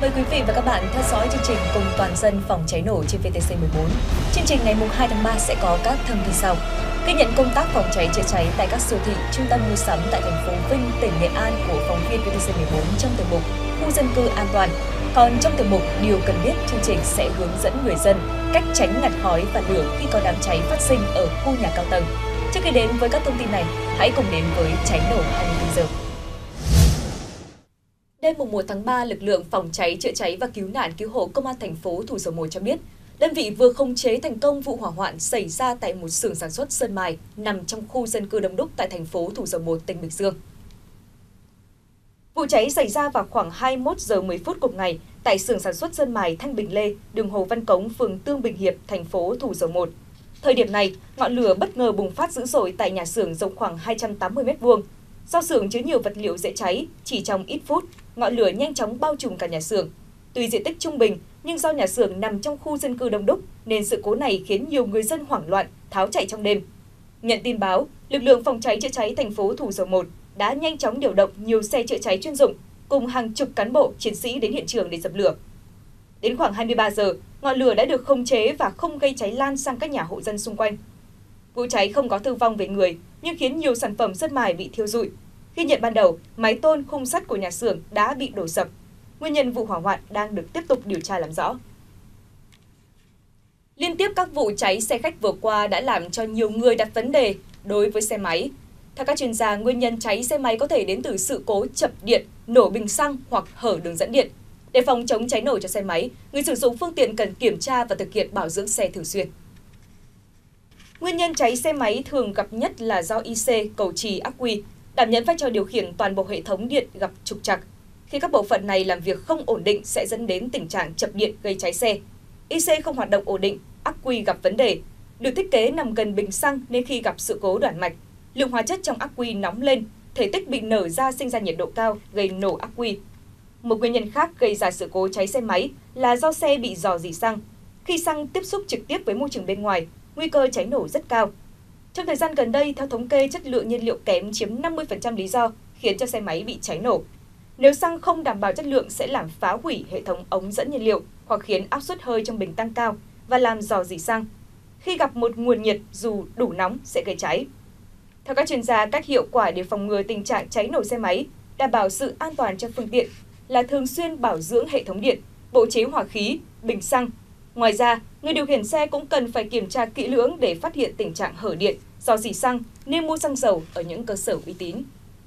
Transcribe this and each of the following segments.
Mời quý vị và các bạn theo dõi chương trình Cùng Toàn dân phòng cháy nổ trên VTC14. Chương trình ngày 2 tháng 3 sẽ có các thông tin sau. Ghi nhận công tác phòng cháy chữa cháy tại các siêu thị, trung tâm mua sắm tại thành phố Vinh, tỉnh Nghệ An của phóng viên VTC14 trong tiểu mục Khu dân cư an toàn. Còn trong tiểu mục Điều cần biết, chương trình sẽ hướng dẫn người dân cách tránh ngạt khói và lửa khi có đám cháy phát sinh ở khu nhà cao tầng. Trước khi đến với các thông tin này, hãy cùng đến với cháy nổ 24 giờ. Đêm 1 tháng 3, lực lượng phòng cháy chữa cháy và cứu nạn cứu hộ Công an thành phố Thủ Dầu Một cho biết, đơn vị vừa khống chế thành công vụ hỏa hoạn xảy ra tại một xưởng sản xuất sơn mài nằm trong khu dân cư đông đúc tại thành phố Thủ Dầu Một, tỉnh Bình Dương. Vụ cháy xảy ra vào khoảng 21 giờ 10 phút cùng ngày tại xưởng sản xuất sơn mài Thanh Bình Lê, đường Hồ Văn Cống, phường Tương Bình Hiệp, thành phố Thủ Dầu Một. Thời điểm này, ngọn lửa bất ngờ bùng phát dữ dội tại nhà xưởng rộng khoảng 280 m². Do xưởng chứa nhiều vật liệu dễ cháy, chỉ trong ít phút, ngọn lửa nhanh chóng bao trùm cả nhà xưởng. Tuy diện tích trung bình, nhưng do nhà xưởng nằm trong khu dân cư đông đúc, nên sự cố này khiến nhiều người dân hoảng loạn, tháo chạy trong đêm. Nhận tin báo, lực lượng phòng cháy chữa cháy thành phố Thủ Dầu Một đã nhanh chóng điều động nhiều xe chữa cháy chuyên dụng cùng hàng chục cán bộ chiến sĩ đến hiện trường để dập lửa. Đến khoảng 23 giờ, ngọn lửa đã được khống chế và không gây cháy lan sang các nhà hộ dân xung quanh. Vụ cháy không có thương vong về người, nhưng khiến nhiều sản phẩm sơn mài bị thiêu rụi. Ghi nhận ban đầu, mái tôn khung sắt của nhà xưởng đã bị đổ sập. Nguyên nhân vụ hỏa hoạn đang được tiếp tục điều tra làm rõ. Liên tiếp các vụ cháy xe khách vừa qua đã làm cho nhiều người đặt vấn đề đối với xe máy. Theo các chuyên gia, nguyên nhân cháy xe máy có thể đến từ sự cố chập điện, nổ bình xăng hoặc hở đường dẫn điện. Để phòng chống cháy nổ cho xe máy, người sử dụng phương tiện cần kiểm tra và thực hiện bảo dưỡng xe thường xuyên. Nguyên nhân cháy xe máy thường gặp nhất là do IC, cầu trì, ắc quy đảm nhận vai trò điều khiển toàn bộ hệ thống điện gặp trục trặc. Khi các bộ phận này làm việc không ổn định sẽ dẫn đến tình trạng chập điện gây cháy xe. IC không hoạt động ổn định, ắc quy gặp vấn đề. Được thiết kế nằm gần bình xăng nên khi gặp sự cố đoạn mạch, lượng hóa chất trong ắc quy nóng lên, thể tích bị nở ra sinh ra nhiệt độ cao gây nổ ắc quy. Một nguyên nhân khác gây ra sự cố cháy xe máy là do xe bị rò rỉ xăng. Khi xăng tiếp xúc trực tiếp với môi trường bên ngoài, nguy cơ cháy nổ rất cao. Trong thời gian gần đây, theo thống kê, chất lượng nhiên liệu kém chiếm 50% lý do khiến cho xe máy bị cháy nổ. Nếu xăng không đảm bảo chất lượng sẽ làm phá hủy hệ thống ống dẫn nhiên liệu hoặc khiến áp suất hơi trong bình tăng cao và làm rò rỉ xăng. Khi gặp một nguồn nhiệt dù đủ nóng sẽ gây cháy. Theo các chuyên gia, cách hiệu quả để phòng ngừa tình trạng cháy nổ xe máy, đảm bảo sự an toàn cho phương tiện là thường xuyên bảo dưỡng hệ thống điện, bộ chế hỏa khí, bình xăng. Ngoài ra, người điều khiển xe cũng cần phải kiểm tra kỹ lưỡng để phát hiện tình trạng hở điện, rò rỉ xăng nên mua xăng dầu ở những cơ sở uy tín.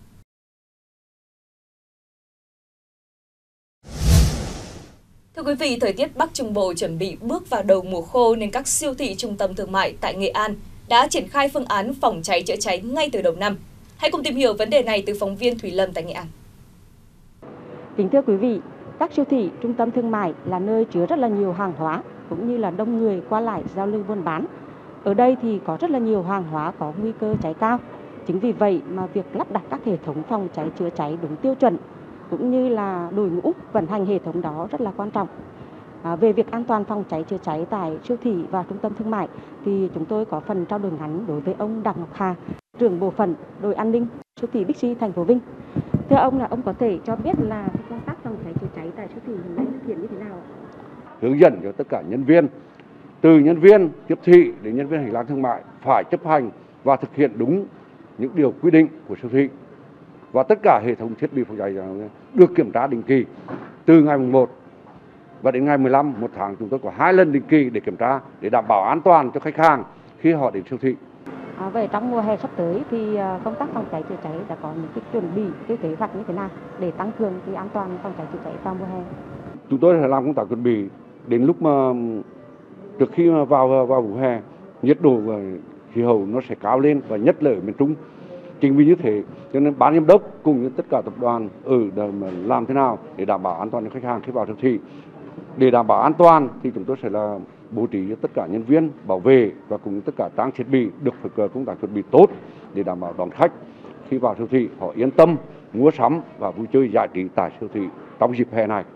Thưa quý vị, thời tiết Bắc Trung Bộ chuẩn bị bước vào đầu mùa khô nên các siêu thị, trung tâm thương mại tại Nghệ An đã triển khai phương án phòng cháy chữa cháy ngay từ đầu năm. Hãy cùng tìm hiểu vấn đề này từ phóng viên Thủy Lâm tại Nghệ An. Kính thưa quý vị, các siêu thị, trung tâm thương mại là nơi chứa rất là nhiều hàng hóa cũng như là đông người qua lại giao lưu buôn bán. Ở đây thì có rất là nhiều hàng hóa có nguy cơ cháy cao. Chính vì vậy mà việc lắp đặt các hệ thống phòng cháy chữa cháy đúng tiêu chuẩn cũng như là đội ngũ vận hành hệ thống đó rất là quan trọng. Về việc an toàn phòng cháy chữa cháy tại siêu thị và trung tâm thương mại thì chúng tôi có phần trao đổi ngắn đối với ông Đặng Ngọc Hà, trưởng bộ phận đội an ninh siêu thị Bixi thành phố Vinh. Thưa ông, là ông có thể cho biết là công tác phòng cháy chữa cháy tại siêu thị hiện nay thực hiện như thế nào? Hướng dẫn cho tất cả nhân viên, từ nhân viên tiếp thị đến nhân viên hành lang thương mại phải chấp hành và thực hiện đúng những điều quy định của siêu thị. Và tất cả hệ thống thiết bị phòng cháy được kiểm tra định kỳ từ ngày 1 và đến ngày 15 một tháng. Chúng tôi có 2 lần định kỳ để kiểm tra để đảm bảo an toàn cho khách hàng khi họ đến siêu thị. Về trong mùa hè sắp tới thì công tác phòng cháy chữa cháy đã có những cái chuẩn bị, cái kế hoạch như thế nào để tăng cường cái an toàn phòng cháy chữa cháy vào mùa hè? Chúng tôi sẽ làm công tác chuẩn bị đến lúc mà trước khi mà vào mùa hè, nhiệt độ và khí hậu nó sẽ cao lên, và nhất là ở miền Trung. Chính vì như thế cho nên ban giám đốc cùng với tất cả tập đoàn làm thế nào để đảm bảo an toàn cho khách hàng khi vào siêu thị. Để đảm bảo an toàn thì chúng tôi sẽ là bố trí cho tất cả nhân viên bảo vệ và cùng tất cả trang thiết bị được phải công tác chuẩn bị tốt để đảm bảo đón khách khi vào siêu thị họ yên tâm mua sắm và vui chơi giải trí tại siêu thị trong dịp hè này.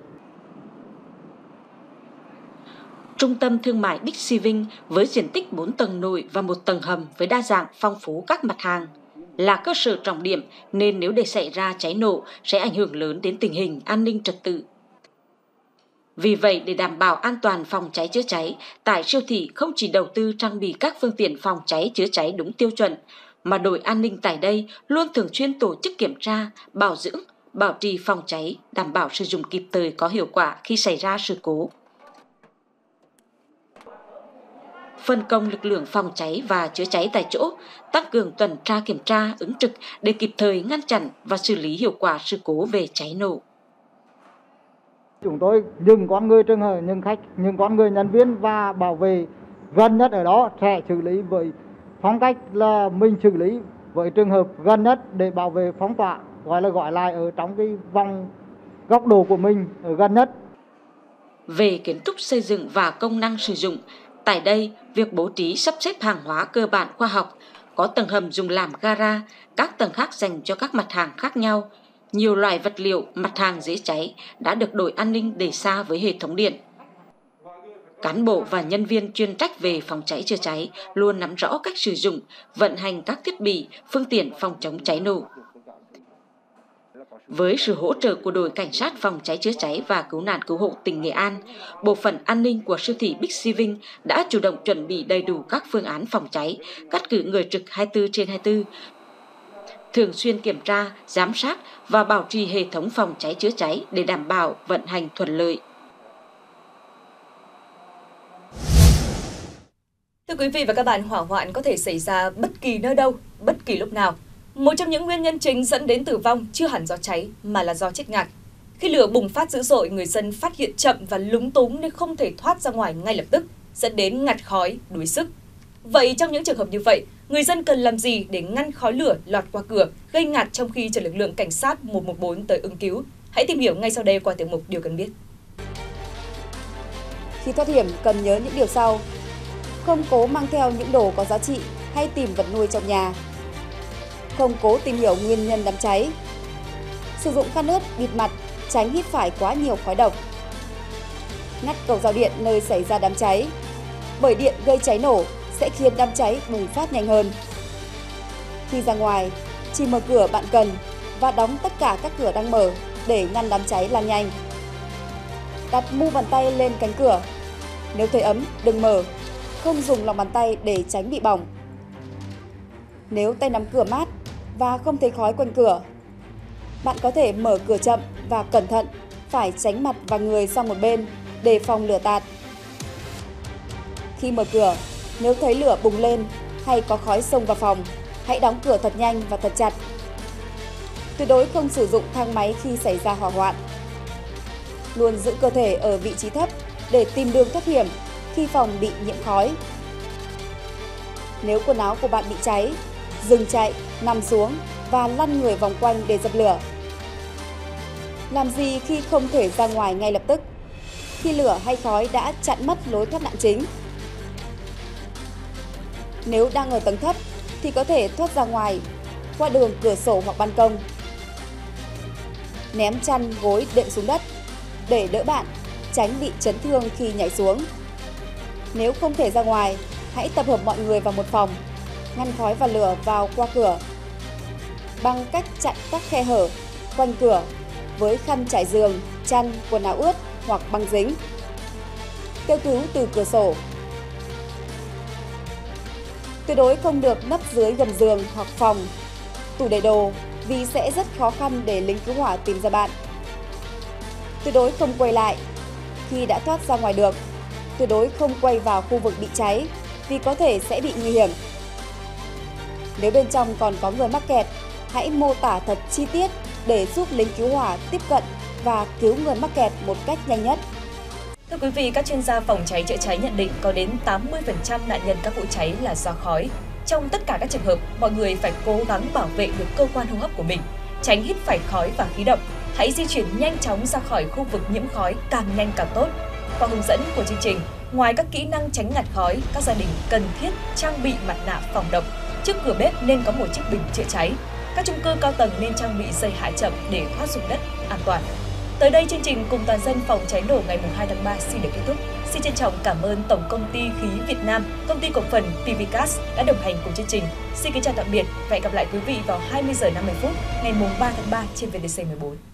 Trung tâm thương mại Bixi Vinh với diện tích 4 tầng nổi và 1 tầng hầm với đa dạng phong phú các mặt hàng là cơ sở trọng điểm nên nếu để xảy ra cháy nổ sẽ ảnh hưởng lớn đến tình hình an ninh trật tự. Vì vậy, để đảm bảo an toàn phòng cháy chữa cháy, tại siêu thị không chỉ đầu tư trang bị các phương tiện phòng cháy chữa cháy đúng tiêu chuẩn, mà đội an ninh tại đây luôn thường xuyên tổ chức kiểm tra, bảo dưỡng, bảo trì phòng cháy, đảm bảo sử dụng kịp thời có hiệu quả khi xảy ra sự cố. Phân công lực lượng phòng cháy và chữa cháy tại chỗ, tăng cường tuần tra kiểm tra, ứng trực để kịp thời ngăn chặn và xử lý hiệu quả sự cố về cháy nổ. Chúng tôi những con người trường hợp, những khách, những con người nhân viên và bảo vệ gần nhất ở đó sẽ xử lý với phong cách là mình xử lý với trường hợp gần nhất để bảo vệ phong tỏa, gọi lại ở trong cái vòng góc độ của mình ở gần nhất. Về kiến trúc xây dựng và công năng sử dụng, tại đây việc bố trí sắp xếp hàng hóa cơ bản khoa học, có tầng hầm dùng làm gara, các tầng khác dành cho các mặt hàng khác nhau. Nhiều loại vật liệu, mặt hàng dễ cháy đã được đội an ninh để xa với hệ thống điện. Cán bộ và nhân viên chuyên trách về phòng cháy chữa cháy luôn nắm rõ cách sử dụng, vận hành các thiết bị, phương tiện phòng chống cháy nổ. Với sự hỗ trợ của đội cảnh sát phòng cháy chữa cháy và cứu nạn cứu hộ tỉnh Nghệ An, bộ phận an ninh của siêu thị Big Vinh đã chủ động chuẩn bị đầy đủ các phương án phòng cháy, cắt cử người trực 24/24, thường xuyên kiểm tra, giám sát và bảo trì hệ thống phòng cháy chữa cháy để đảm bảo vận hành thuận lợi. Thưa quý vị và các bạn, hỏa hoạn có thể xảy ra bất kỳ nơi đâu, bất kỳ lúc nào. Một trong những nguyên nhân chính dẫn đến tử vong chưa hẳn do cháy mà là do chết ngạt. Khi lửa bùng phát dữ dội, người dân phát hiện chậm và lúng túng nên không thể thoát ra ngoài ngay lập tức, dẫn đến ngạt khói, đuối sức. Vậy trong những trường hợp như vậy, người dân cần làm gì để ngăn khói lửa lọt qua cửa, gây ngạt trong khi chờ lực lượng cảnh sát 114 tới ứng cứu? Hãy tìm hiểu ngay sau đây qua tiểu mục Điều Cần Biết. Khi thoát hiểm cần nhớ những điều sau. Không cố mang theo những đồ có giá trị hay tìm vật nuôi trong nhà. Không cố tìm hiểu nguyên nhân đám cháy. Sử dụng khăn ướt bịt mặt, tránh hít phải quá nhiều khói độc. Ngắt cầu rào điện nơi xảy ra đám cháy, bởi điện gây cháy nổ sẽ khiến đám cháy bùng phát nhanh hơn. Khi ra ngoài, chỉ mở cửa bạn cần và đóng tất cả các cửa đang mở để ngăn đám cháy lan nhanh. Đặt mu bàn tay lên cánh cửa. Nếu thấy ấm, đừng mở. Không dùng lòng bàn tay để tránh bị bỏng. Nếu tay nắm cửa mát và không thấy khói quanh cửa, bạn có thể mở cửa chậm và cẩn thận, phải tránh mặt và người sang một bên để phòng lửa tạt. Khi mở cửa, nếu thấy lửa bùng lên hay có khói xông vào phòng, hãy đóng cửa thật nhanh và thật chặt. Tuyệt đối không sử dụng thang máy khi xảy ra hỏa hoạn. Luôn giữ cơ thể ở vị trí thấp để tìm đường thoát hiểm khi phòng bị nhiễm khói. Nếu quần áo của bạn bị cháy, dừng chạy, nằm xuống và lăn người vòng quanh để dập lửa. Làm gì khi không thể ra ngoài ngay lập tức, khi lửa hay khói đã chặn mất lối thoát nạn chính? Nếu đang ở tầng thấp thì có thể thoát ra ngoài qua đường cửa sổ hoặc ban công. Ném chăn, gối đệm xuống đất để đỡ bạn, tránh bị chấn thương khi nhảy xuống. Nếu không thể ra ngoài, hãy tập hợp mọi người vào một phòng, ngăn khói và lửa vào qua cửa bằng cách chặn các khe hở quanh cửa với khăn trải giường, chăn, quần áo ướt hoặc băng dính. Kêu cứu từ cửa sổ. Tuyệt đối không được nấp dưới gầm giường hoặc phòng, tủ để đồ vì sẽ rất khó khăn để lính cứu hỏa tìm ra bạn. Tuyệt đối không quay lại khi đã thoát ra ngoài được. Tuyệt đối không quay vào khu vực bị cháy vì có thể sẽ bị nguy hiểm. Nếu bên trong còn có người mắc kẹt, hãy mô tả thật chi tiết để giúp lính cứu hỏa tiếp cận và cứu người mắc kẹt một cách nhanh nhất. Thưa quý vị, các chuyên gia phòng cháy chữa cháy nhận định có đến 80% nạn nhân các vụ cháy là do khói. Trong tất cả các trường hợp, mọi người phải cố gắng bảo vệ được cơ quan hô hấp của mình, tránh hít phải khói và khí độc. Hãy di chuyển nhanh chóng ra khỏi khu vực nhiễm khói, càng nhanh càng tốt. Qua hướng dẫn của chương trình, ngoài các kỹ năng tránh ngạt khói, các gia đình cần thiết trang bị mặt nạ phòng độc. Trước cửa bếp nên có một chiếc bình chữa cháy. Các chung cư cao tầng nên trang bị dây hạ chậm để thoát xuống đất an toàn. Tới đây, chương trình Cùng Toàn dân phòng cháy nổ ngày 2 tháng 3 xin được kết thúc. Xin trân trọng cảm ơn Tổng Công ty Khí Việt Nam, Công ty Cổ phần PVCast đã đồng hành cùng chương trình. Xin kính chào tạm biệt và hẹn gặp lại quý vị vào 20 giờ 50 phút ngày 3 tháng 3 trên VTC 14.